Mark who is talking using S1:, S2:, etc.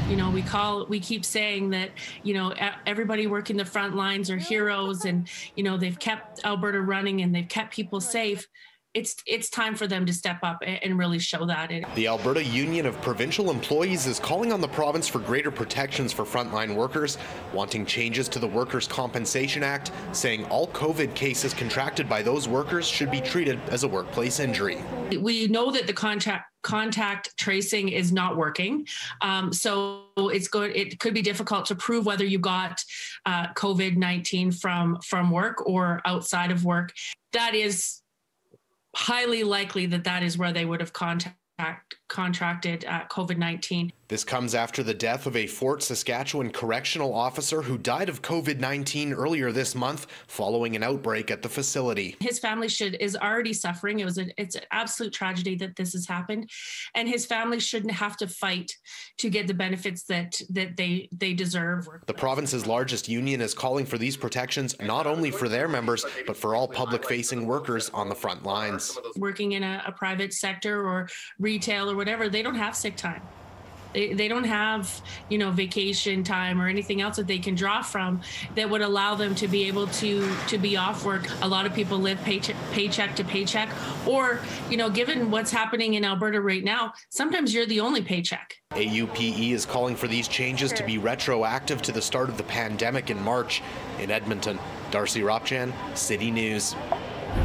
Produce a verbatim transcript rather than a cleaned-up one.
S1: You know, we call, we keep saying that, you know, everybody working the front lines are heroes and, you know, they've kept Alberta running and they've kept people safe. It's it's time for them to step up and really show that.
S2: The Alberta Union of Provincial Employees is calling on the province for greater protections for frontline workers, wanting changes to the Workers' Compensation Act, saying all COVID cases contracted by those workers should be treated as a workplace injury.
S1: We know that the contact contact tracing is not working, um, so it's going. It could be difficult to prove whether you got uh, COVID nineteen from from work or outside of work. That is highly likely that that is where they would have contact, contracted uh, COVID nineteen.
S2: This comes after the death of a Fort Saskatchewan correctional officer who died of COVID nineteen earlier this month following an outbreak at the facility.
S1: His family should is already suffering. It was a, it's an absolute tragedy that this has happened, and his family shouldn't have to fight to get the benefits that that they they deserve.
S2: The province's largest union is calling for these protections not only for their members but for all public-facing workers on the front lines.
S1: Working in a, a private sector or retail or whatever, they don't have sick time. They, they don't have, you know, vacation time or anything else that they can draw from that would allow them to be able to to be off work. A lot of people live paycheck, paycheck to paycheck, or, you know, given what's happening in Alberta right now, sometimes you're the only paycheck.
S2: A U P E is calling for these changes to be retroactive to the start of the pandemic in March. In Edmonton, Darcy Ropchan, City News.